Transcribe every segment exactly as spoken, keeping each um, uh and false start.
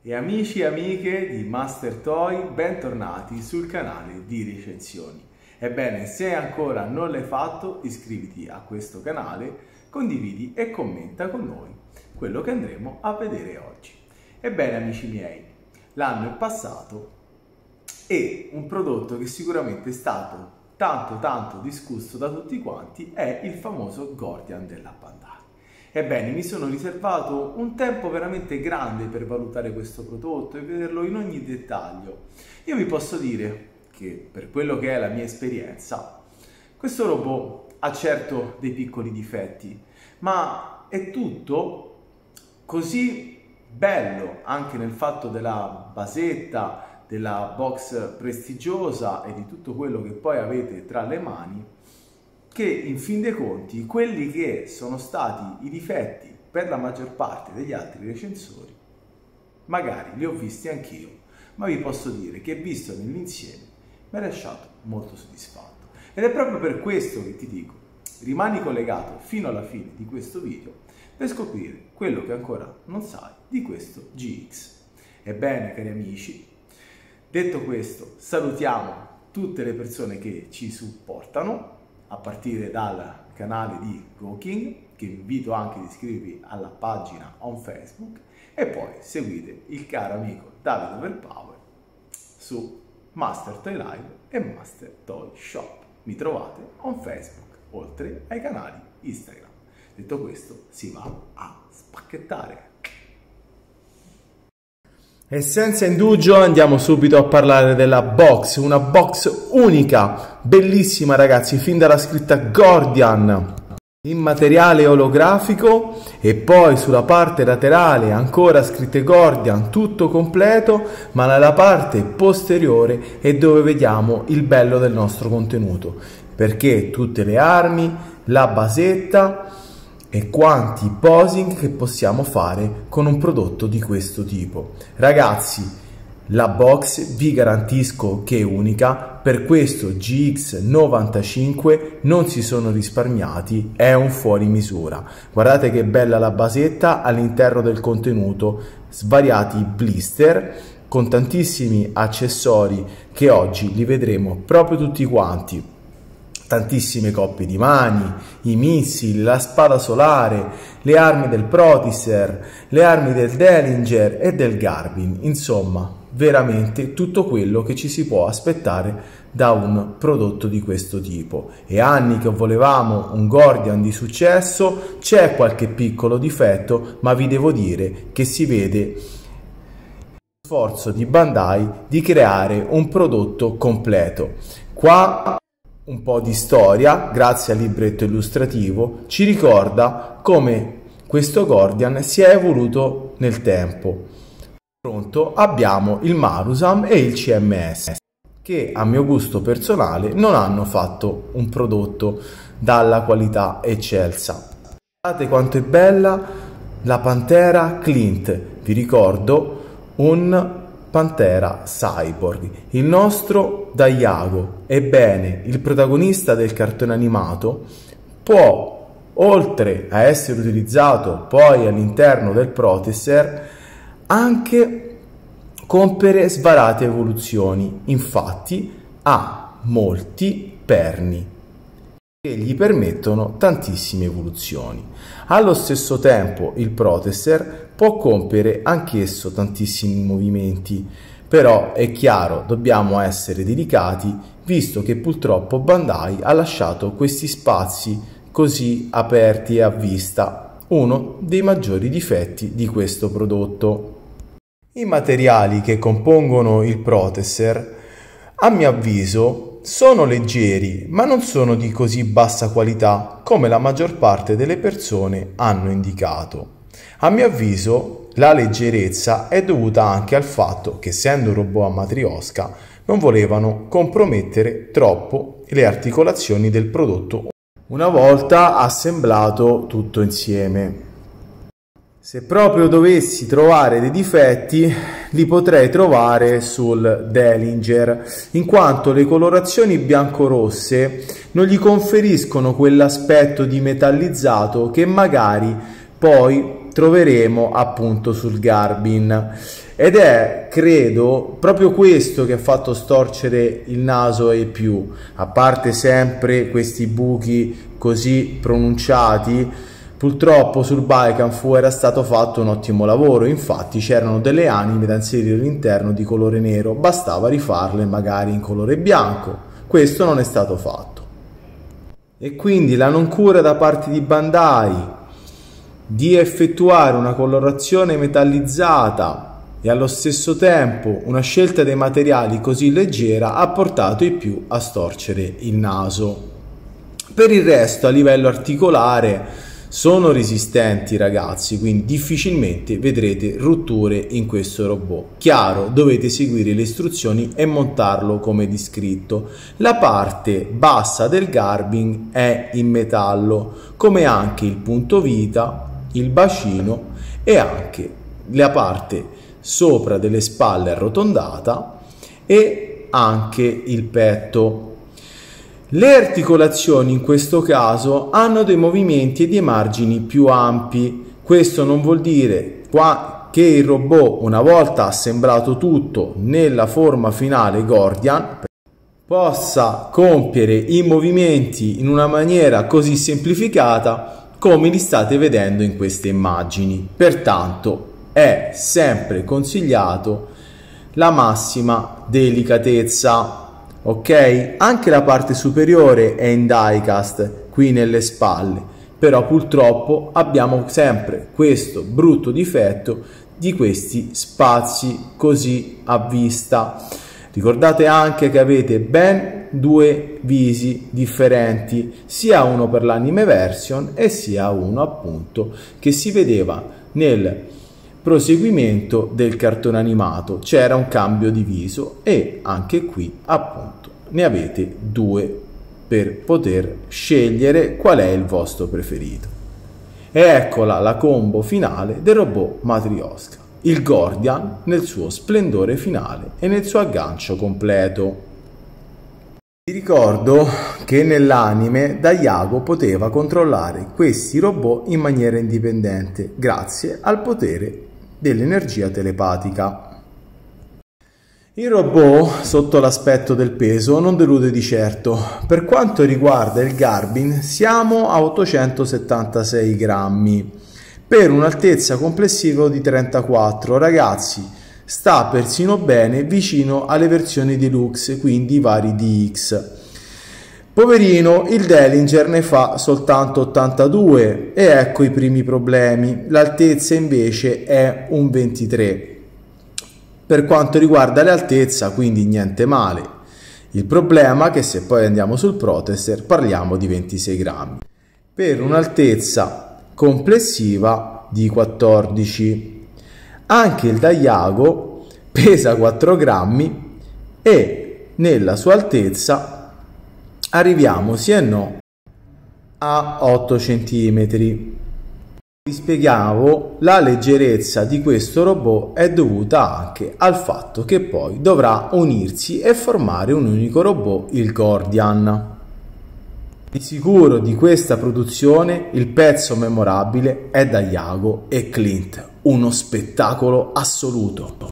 E amici e amiche di Master Toy, bentornati sul canale di recensioni. Ebbene, se ancora non l'hai fatto, iscriviti a questo canale, condividi e commenta con noi quello che andremo a vedere oggi. Ebbene amici miei, l'anno è passato e un prodotto che sicuramente è stato tanto tanto discusso da tutti quanti è il famoso Gordian della Bandai. Ebbene, mi sono riservato un tempo veramente grande per valutare questo prodotto e vederlo in ogni dettaglio. Io vi posso dire che, per quello che è la mia esperienza, questo robot ha certo dei piccoli difetti, ma è tutto così bello anche nel fatto della basetta, della box prestigiosa e di tutto quello che poi avete tra le mani, che in fin dei conti quelli che sono stati i difetti per la maggior parte degli altri recensori magari li ho visti anch'io, ma vi posso dire che visto nell'insieme mi ha lasciato molto soddisfatto. Ed è proprio per questo che ti dico, rimani collegato fino alla fine di questo video per scoprire quello che ancora non sai di questo G X. Ebbene cari amici, detto questo, salutiamo tutte le persone che ci supportano, a partire dal canale di GoKing, che vi invito anche ad iscrivervi alla pagina on Facebook, e poi seguite il caro amico Davide Overpower su Master Toy Live e Master Toy Shop. Mi trovate on Facebook, oltre ai canali Instagram. Detto questo, si va a spacchettare. E senza indugio andiamo subito a parlare della box, una box unica, bellissima ragazzi, fin dalla scritta Gordian, in materiale olografico, e poi sulla parte laterale ancora scritte Gordian, tutto completo, ma nella parte posteriore è dove vediamo il bello del nostro contenuto, perché tutte le armi, la basetta e quanti posing che possiamo fare con un prodotto di questo tipo. Ragazzi, la box vi garantisco che è unica, per questo G X novantacinque non si sono risparmiati, è un fuori misura. Guardate che bella la basetta, all'interno del contenuto svariati blister con tantissimi accessori che oggi li vedremo proprio tutti quanti. Tantissime coppie di mani, i missili, la spada solare, le armi del Protisser, le armi del Derringer e del Garmin. Insomma, veramente tutto quello che ci si può aspettare da un prodotto di questo tipo. E anni che volevamo un Gordian di successo, c'è qualche piccolo difetto, ma vi devo dire che si vede lo sforzo di Bandai di creare un prodotto completo. Qua un po' di storia, grazie al libretto illustrativo, ci ricorda come questo Gordian si è evoluto nel tempo. Pronto abbiamo il Marusam e il C M S, che a mio gusto personale non hanno fatto un prodotto dalla qualità eccelsa. Guardate quanto è bella la Pantera Clint, vi ricordo un Pantera Cyborg, il nostro Daiago. Ebbene, il protagonista del cartone animato può, oltre a essere utilizzato poi all'interno del Protisser, anche compiere svariate evoluzioni. Infatti ha molti perni che gli permettono tantissime evoluzioni. Allo stesso tempo il Protisser può compiere anch'esso tantissimi movimenti, però è chiaro, dobbiamo essere delicati, visto che purtroppo Bandai ha lasciato questi spazi così aperti e a vista, uno dei maggiori difetti di questo prodotto. I materiali che compongono il Protisser, a mio avviso, sono leggeri, ma non sono di così bassa qualità come la maggior parte delle persone hanno indicato. A mio avviso la leggerezza è dovuta anche al fatto che, essendo un robot a matrioska, non volevano compromettere troppo le articolazioni del prodotto una volta assemblato tutto insieme. Se proprio dovessi trovare dei difetti, li potrei trovare sul Derringer, in quanto le colorazioni bianco-rosse non gli conferiscono quell'aspetto di metallizzato che magari poi troveremo appunto sul Garmin. Ed è, credo, proprio questo che ha fatto storcere il naso ai più, a parte sempre questi buchi così pronunciati. Purtroppo sul Baikanfu era stato fatto un ottimo lavoro, infatti c'erano delle anime da inserire all'interno di colore nero, bastava rifarle magari in colore bianco. Questo non è stato fatto. E quindi la non cura da parte di Bandai di effettuare una colorazione metallizzata e allo stesso tempo una scelta dei materiali così leggera ha portato i più a storcere il naso. Per il resto, a livello articolare, sono resistenti ragazzi, quindi difficilmente vedrete rotture in questo robot. Chiaro, dovete seguire le istruzioni e montarlo come descritto. La parte bassa del Garmin è in metallo, come anche il punto vita, il bacino e anche la parte sopra delle spalle arrotondata e anche il petto. Le articolazioni in questo caso hanno dei movimenti e dei margini più ampi. Questo non vuol dire qua che il robot, una volta assemblato tutto nella forma finale Gordian, possa compiere i movimenti in una maniera così semplificata come li state vedendo in queste immagini. Pertanto è sempre consigliato la massima delicatezza. Ok, anche la parte superiore è in diecast qui nelle spalle, però purtroppo abbiamo sempre questo brutto difetto di questi spazi così a vista. Ricordate anche che avete ben due visi differenti, sia uno per l'anime version e sia uno appunto che si vedeva nel proseguimento del cartone animato. C'era un cambio di viso e anche qui appunto ne avete due per poter scegliere qual è il vostro preferito. E eccola la combo finale del robot Matryoshka, il Gordian nel suo splendore finale e nel suo aggancio completo. Vi ricordo che nell'anime Daiyago poteva controllare questi robot in maniera indipendente grazie al potere dell'energia telepatica. Il robot, sotto l'aspetto del peso, non delude di certo. Per quanto riguarda il Garmin, siamo a ottocentosettantasei grammi per un'altezza complessiva di trentaquattro. Ragazzi, sta persino bene vicino alle versioni deluxe, quindi i vari D X. Poverino, il Dellinger ne fa soltanto ottantadue e ecco i primi problemi. L'altezza invece è un ventitré. Per quanto riguarda l'altezza, quindi niente male. Il problema è che se poi andiamo sul Protester parliamo di ventisei grammi. Per un'altezza complessiva di quattordici. Anche il Daiyago pesa quattro grammi e nella sua altezza arriviamo sì e no a otto centimetri. Vi spiegavo, la leggerezza di questo robot è dovuta anche al fatto che poi dovrà unirsi e formare un unico robot, il Gordian. Di sicuro di questa produzione il pezzo memorabile è Daiyago e Clint, uno spettacolo assoluto.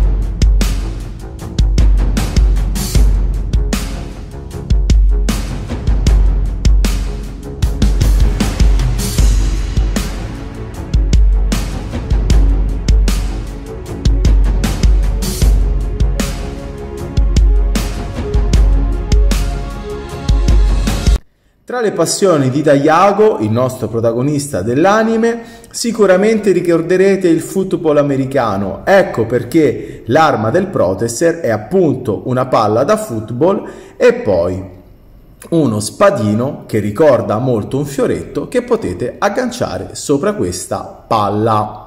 Tra le passioni di Daiyago, il nostro protagonista dell'anime, sicuramente ricorderete il football americano. Ecco perché l'arma del Protester è appunto una palla da football e poi uno spadino che ricorda molto un fioretto che potete agganciare sopra questa palla.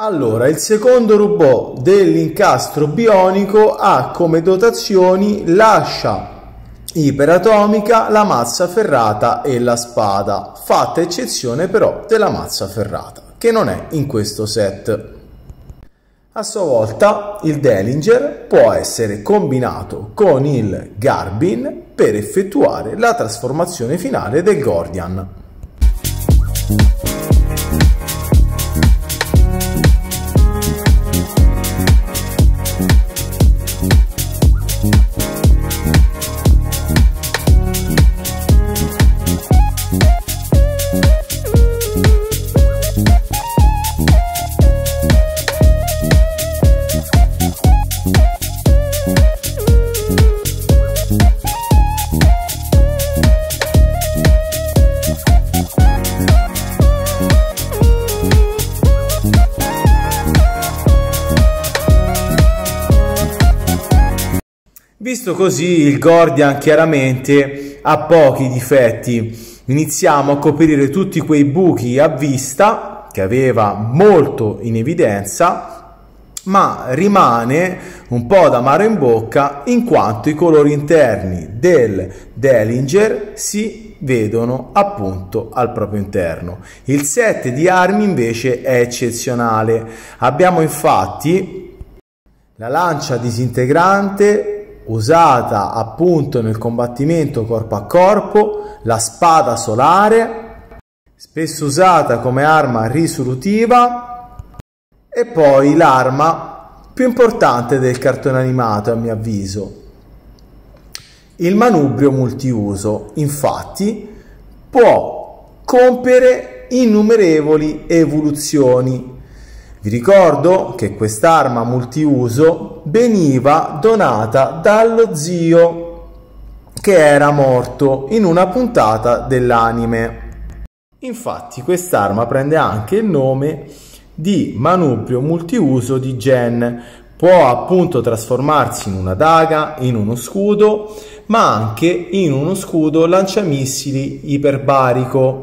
Allora, il secondo robot dell'incastro bionico ha come dotazioni l'ascia iperatomica, la mazza ferrata e la spada, fatta eccezione però della mazza ferrata, che non è in questo set. A sua volta il Dellinger può essere combinato con il Garbin per effettuare la trasformazione finale del Gordian. Visto così, il Gordian chiaramente ha pochi difetti. Iniziamo a coprire tutti quei buchi a vista che aveva molto in evidenza, ma rimane un po' d'amaro in bocca in quanto i colori interni del Dellinger si vedono appunto al proprio interno. Il set di armi invece è eccezionale. Abbiamo infatti la lancia disintegrante usata appunto nel combattimento corpo a corpo, la spada solare, spesso usata come arma risolutiva, e poi l'arma più importante del cartone animato a mio avviso, il manubrio multiuso. Infatti può compiere innumerevoli evoluzioni. Vi ricordo che quest'arma multiuso veniva donata dallo zio che era morto in una puntata dell'anime. Infatti quest'arma prende anche il nome di manubrio multiuso di Gen. Può appunto trasformarsi in una daga, in uno scudo, ma anche in uno scudo lanciamissili iperbarico.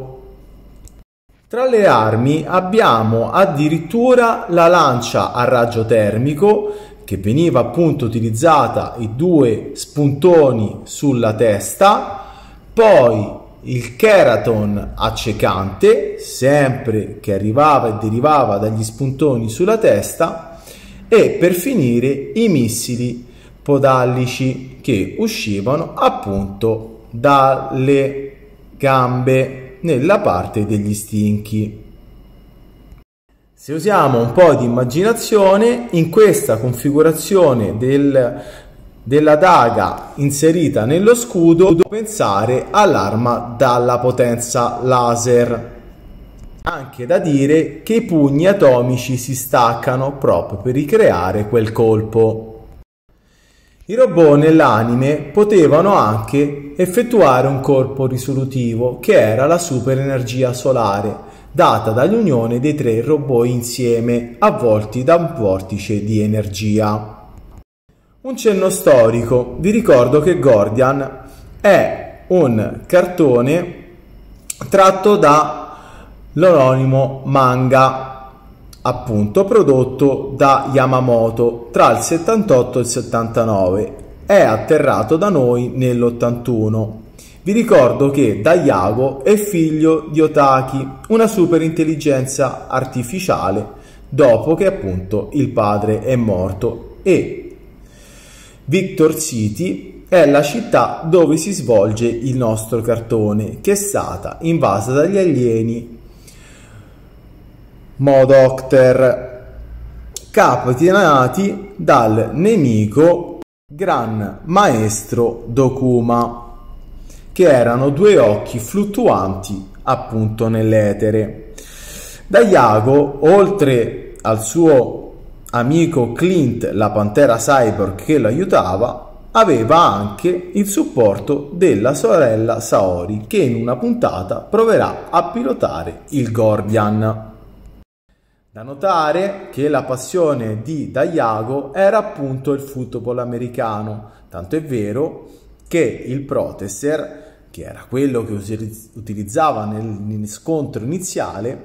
Tra le armi abbiamo addirittura la lancia a raggio termico, che veniva appunto utilizzata i due spuntoni sulla testa, poi il Keraton accecante, sempre che arrivava e derivava dagli spuntoni sulla testa, e per finire i missili podallici che uscivano appunto dalle gambe nella parte degli stinchi. Se usiamo un po' di immaginazione, in questa configurazione del, della daga inserita nello scudo, dobbiamo pensare all'arma dalla potenza laser. Anche da dire che i pugni atomici si staccano proprio per ricreare quel colpo. I robot nell'anime potevano anche effettuare un colpo risolutivo, che era la super energia solare, data dall'unione dei tre robot insieme, avvolti da un vortice di energia. Un cenno storico: vi ricordo che Gordian è un cartone tratto dall'omonimo manga, appunto prodotto da Yamamoto tra il settantotto e il settantanove. È atterrato da noi nell'ottantuno. Vi ricordo che Daigo è figlio di Otaki, una super intelligenza artificiale, dopo che appunto il padre è morto, e Victor City è la città dove si svolge il nostro cartone, che è stata invasa dagli alieni Modocter, capitanati dal nemico Gran Maestro Dokuma, che erano due occhi fluttuanti appunto nell'etere. Daigo, oltre al suo amico Clint, la pantera cyborg che lo aiutava, aveva anche il supporto della sorella Saori, che in una puntata proverà a pilotare il Gordian. Da notare che la passione di Daigo era appunto il football americano, tanto è vero che il Protester, che era quello che utilizzava nel scontro iniziale,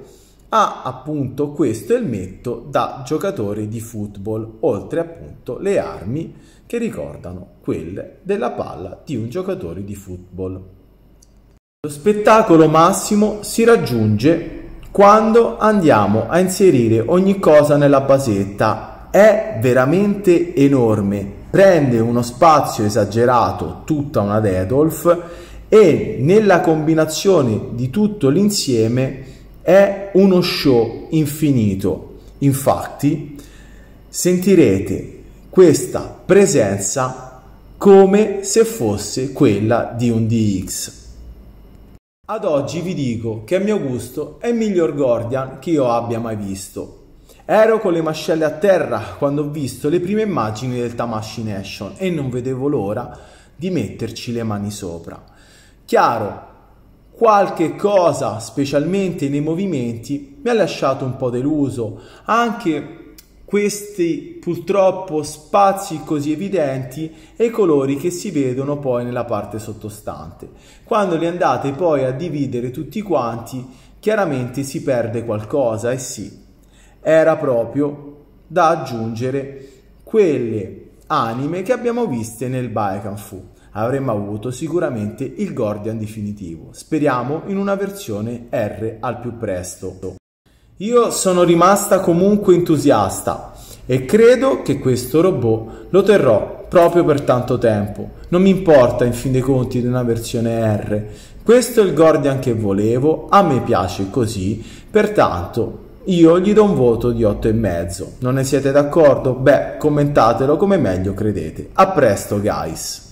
ha appunto questo elmetto da giocatore di football, oltre appunto le armi che ricordano quelle della palla di un giocatore di football. Lo spettacolo massimo si raggiunge quando andiamo a inserire ogni cosa nella basetta. È veramente enorme, prende uno spazio esagerato, tutta una Dedolf, e nella combinazione di tutto l'insieme è uno show infinito. Infatti sentirete questa presenza come se fosse quella di un D X. Ad oggi vi dico che a mio gusto è il miglior Gordian che io abbia mai visto. Ero con le mascelle a terra quando ho visto le prime immagini del Tamashii Nation e non vedevo l'ora di metterci le mani sopra. Chiaro, qualche cosa, specialmente nei movimenti, mi ha lasciato un po' deluso, anche questi purtroppo spazi così evidenti e i colori che si vedono poi nella parte sottostante. Quando li andate poi a dividere tutti quanti, chiaramente si perde qualcosa, e sì, era proprio da aggiungere quelle anime che abbiamo viste nel Baikanfu. Avremmo avuto sicuramente il Gordian definitivo. Speriamo in una versione R al più presto. Io sono rimasta comunque entusiasta e credo che questo robot lo terrò proprio per tanto tempo. Non mi importa in fin dei conti di una versione R. Questo è il Gordian che volevo, a me piace così, pertanto io gli do un voto di otto e mezzo. Non ne siete d'accordo? Beh, commentatelo come meglio credete. A presto, guys!